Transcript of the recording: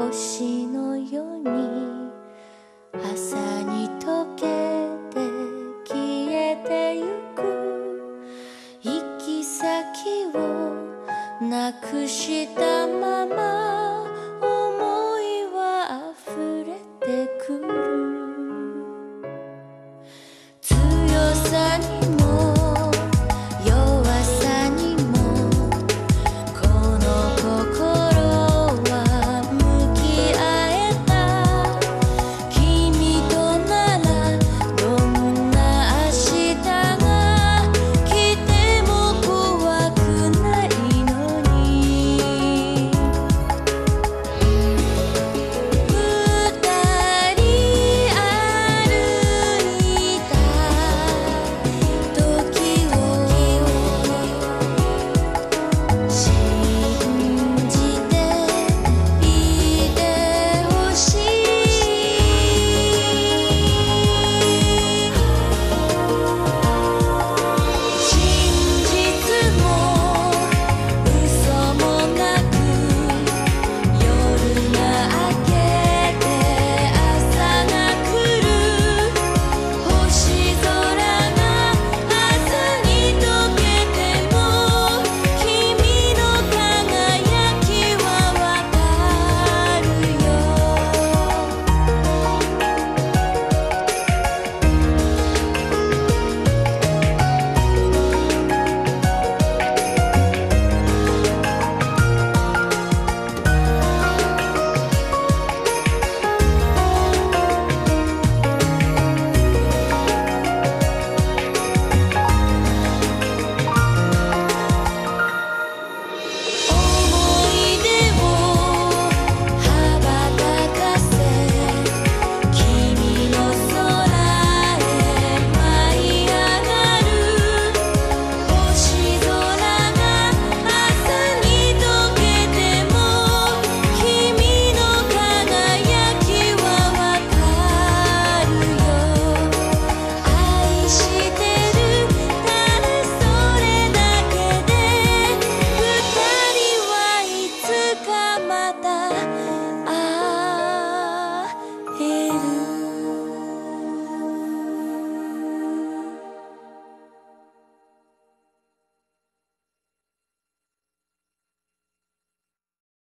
星のように朝に溶けて消えてゆく行き先をなくしたまま思いは溢れてくる強さにも弱さにもこの心は向き合えた君とならどんな明日が来ても怖くないのに二人歩いた時を信じていてほしい真実も嘘もなく夜が明けて朝が来る星空が朝に溶けても君の輝きはわかるよ思い出を羽ばたかせ君の空へ舞い上がる星空が朝に溶けても君の輝きはわかるよ愛してるただそれだけで二人はいつか